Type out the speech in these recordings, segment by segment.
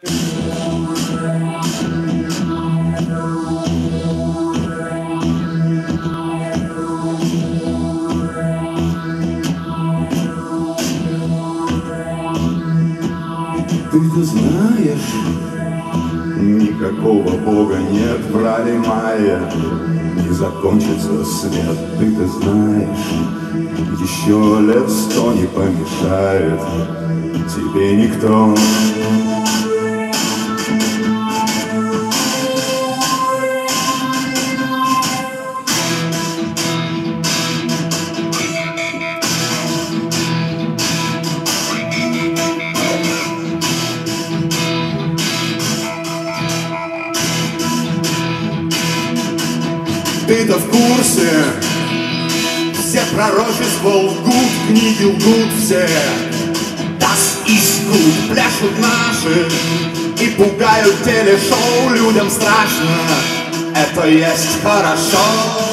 Ты-то знаешь, никакого Бога нет в рае майя, не закончится свет. Ты-то знаешь, еще лет 100 не помешает тебе никто. Ты-то в курсе, все пророчества лгут, книги лгут все. Das ist gut, пляшут наши и пугают телешоу. Людям страшно, это есть хорошо.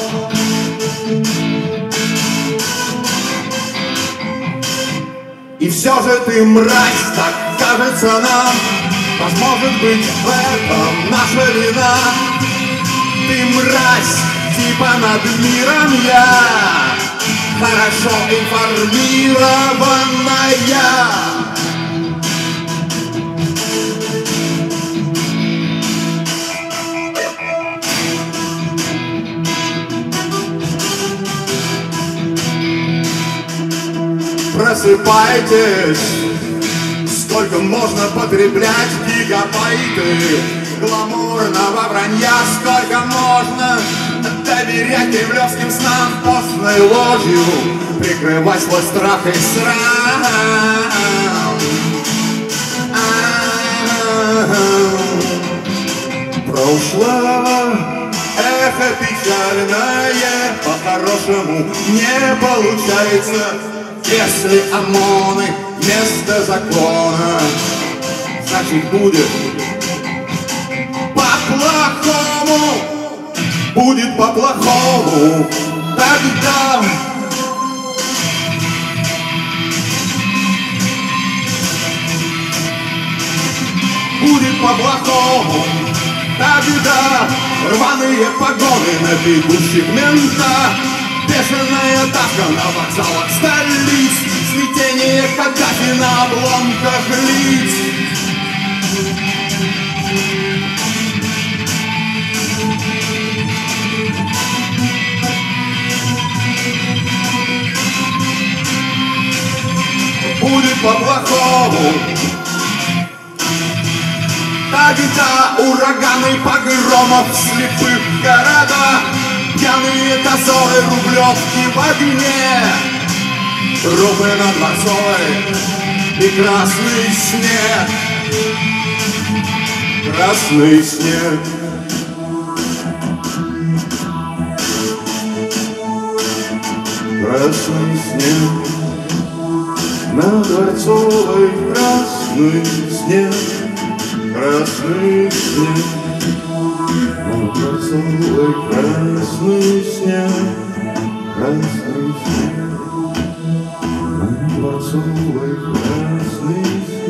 И все же ты мразь, так кажется нам. Может быть, в этом наша вина. Ты мразь, типа над миром я хорошо информированная. Просыпайтесь, сколько можно потреблять гигабайты гламурного вранья, сколько можно доверять кремлевским снам, постной ложью прикрывать свой страх и срам. Прошлое эхо печальное, по-хорошему не получается, если ОМОНы вместо закона, значит будет по-плохому. Будет по-плохому тогда. Будет по-плохому тогда. Рваные погоны на бегущих мента, бешеная давка на вокзалах столиц, смятение Каддафи на обломках лиц. Будет по-плохому тогда. Ураганы погромов в слепых городах, пьяные дозоры Рублевки в огне, трупы на Дворцовой и красный снег. Красный снег. Красный снег. На Дворцовой красный снег. Красный снег. На Дворцовой красный снег. Красный снег. На Дворцовой красный снег.